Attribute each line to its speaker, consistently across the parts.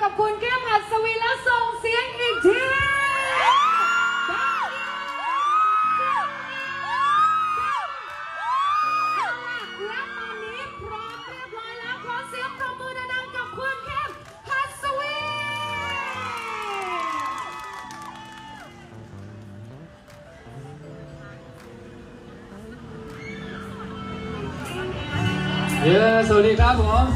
Speaker 1: กับคุณแก้มหัสวีและส่งเสียงอีกทีและตอนนี้พร้อมเรียบร้อยแล้วขอเสียงปรบมือดังๆกับคุณแก้มหัสวี
Speaker 2: สวัสดีครับผม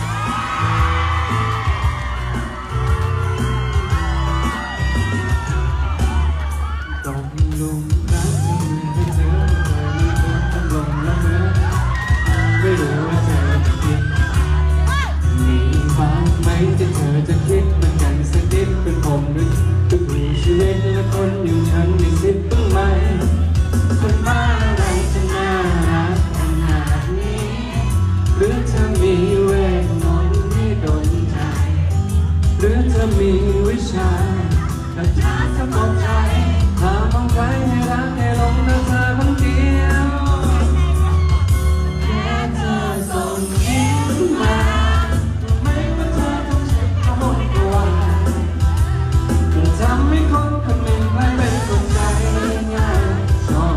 Speaker 2: ต้องลงรักให้เธอมีคนต้องลงละเมอไม่รู้ว่าเธอจะคิดมีบ้างไหมที่เธอจะคิดเหมือนกันสักนิดเป็นผมหรือทุกชีวิตและคนอย่างฉันมีสิทธิ์บ้างไหมคนบ้าอะไรจะน่ารักขนาดนี้หรือเธอมีเวทมนต์ที่โดนใจหรือเธอมีวิชาคาถาสะกดใจหามองใครให้รักให้หลงเธอคนเดียวแค่เธอส่งยิ้มมาไม่ว่าเธอต้องเจ็บก็หมดตัวจะทำให้คนคนหนึ่งไม่เป็นคนใจง่ายชอบ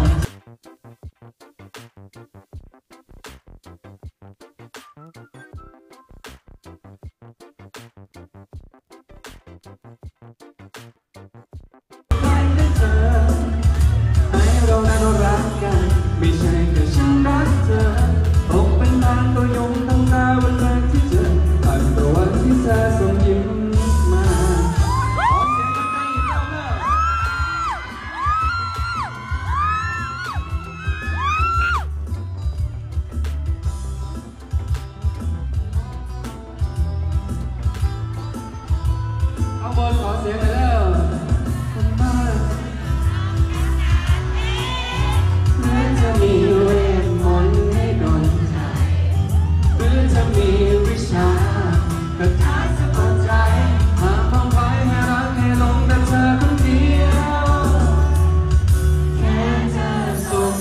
Speaker 2: เรานั้นรักกันไม่ใช่แค่ฉันรักเธอตกเป็นทางตัวยงตั้งแต่วันแรกที่เจอตั้งแต่วันที่เธอส่งยิ้มมาขอเสียงดังๆอีกรอบเลยข้างบนขอเสียงหน่อยเร็วมีเวทมนต์ให้โดนใจหรือจะมีวิชาคาถาสะกดใจหามองใครให้รักให้หลงแต่เธอคนเดียวแค่เธอส่ง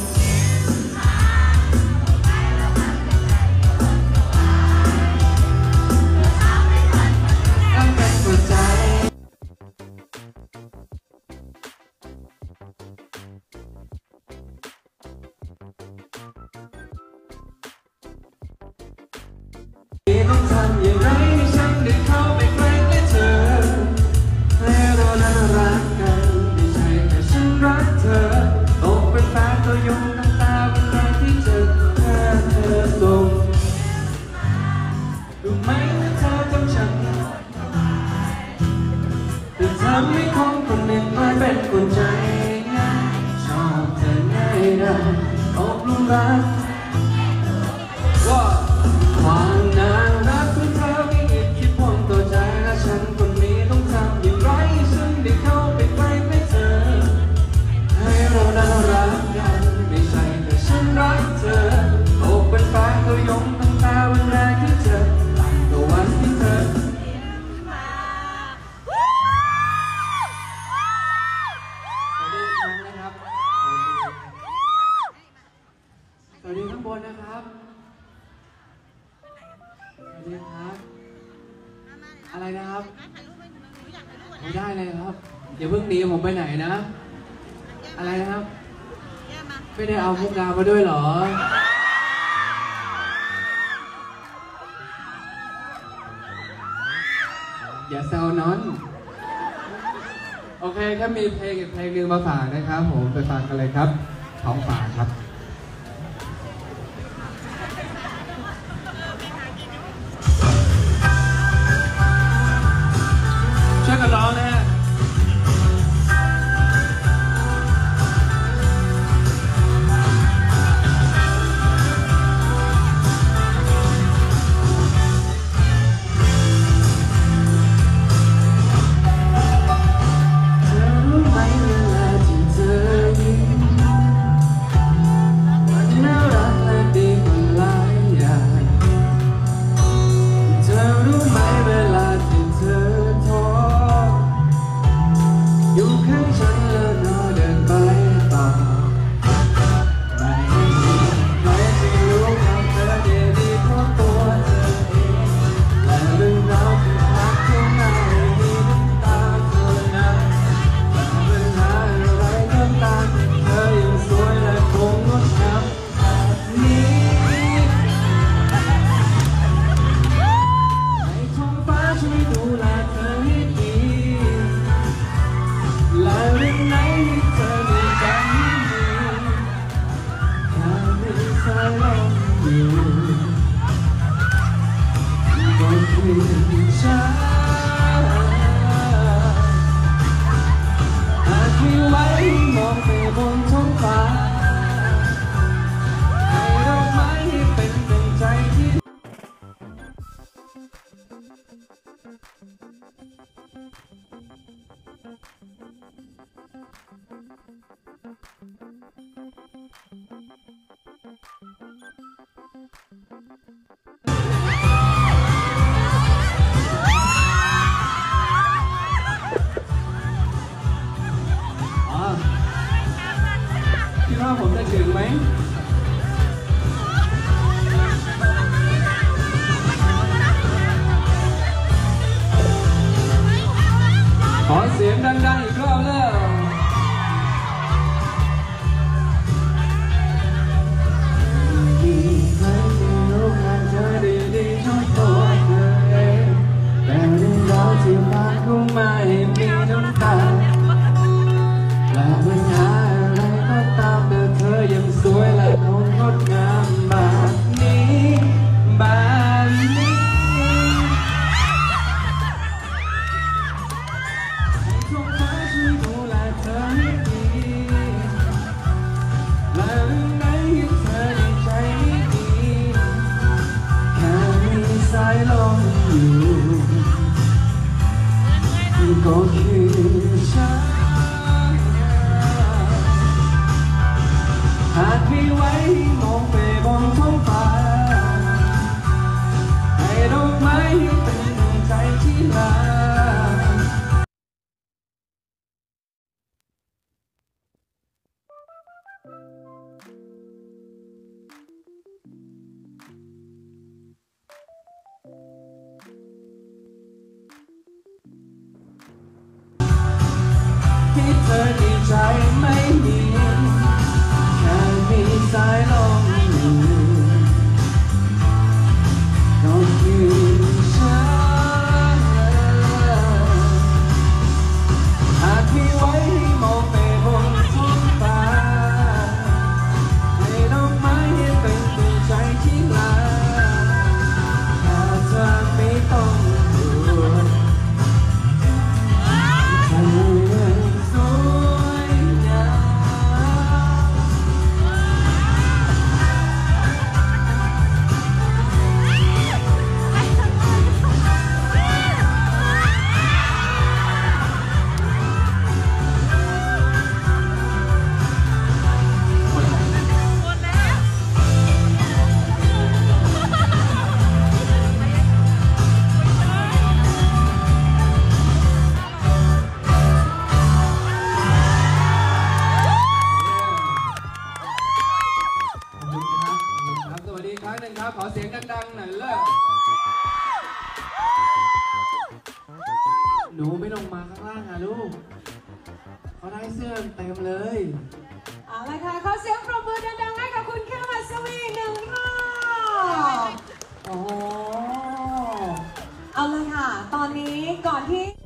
Speaker 2: ตั้งแต่หัวใจต้องทำอย่างไรให้ฉันได้เข้าไปใกล้เธอให้เรานั้นรักกันไม่ใช่แค่ฉันรักเธอตกเป็นแฟนตัวยงตั้งแต่วันแรกที่เจอแค่เธอส่งรู้ไหมว่าเธอจำฉันจะทำให้คนคนหนึ่งกลายเป็นคนใจง่ายชอบเธอง่ายได้ตกหลุมรักความน่ารักของเธอไม่หยุดคิดห่วงตัวใจและฉันคนนี้ต้องทำอย่างไรฉันได้เข้าไปใกล้เธอให้เรานั้นรักกันไม่ใช่แต่ฉันรักเธอตกเป็นแฟนตัวยงตั้งแต่วันแรกที่เจอตั้งแต่วันที่เธอสวัสดีข้างบนนะครับสวัสดีครับอะไรนะครับไม่ได้เลยครับอย่าเพิ่งหนีผมไปไหนนะอะไรนะครับไม่ได้เอามุกดามาด้วยเหรออย่าแซวนอนโอเคถ้ามีเพลงอีกเพลงหนึ่งมาฝากนะครับผมไปฟังกันเลยครับท้องฝากครับช่วยกันร้องนะฮะเธอรู้ไหมเวลาที่เธอยิ้มยงดังๆอีกรอบแล้วมีใครที่รู้งานเธอดีๆทั้งตัวเธอเองแต่เรื่องราวที่ผ่านเข้ามาให้มีน้ำตาและปัญหาอะไรก็ตามแต่เธอยังสวยและคงงดงามแบบนี้แบบนี้ให้ท้องฟ้าช่วยดูแลเธอให้ดีและเรื่องไหนที่เธอในใจไม่ดีแค่มีสายลมอยู่ก็คือฉันหากมีไว้มองไปบนท้องฟ้าให้ดอกไม้เป็นดวงใจที่ลาที่เธอในใจไม่มีแค่มีสายลมอยู่ก็คือฉันหากมีไว้ให้มองไปบนท้องฟ้าให้ดอกไม้เป็นดวงใจที่ลาถ้าเธอไม่ต้องกลัวเธอสวยงามสวัสดีอีกครั้งหนึ่งครับขอเสียงดังๆหน่อยเลยหนูไม่ลงมาข้างล่างอ่ะลูกเขาได้เสื้อเต็มเลย
Speaker 1: เอาละค่ะขอเสียงปรบมือดังๆให้กับคุณเข้มหัสวีหนึ่งรอบโอ้เอาละค่ะตอนนี้ก่อนที่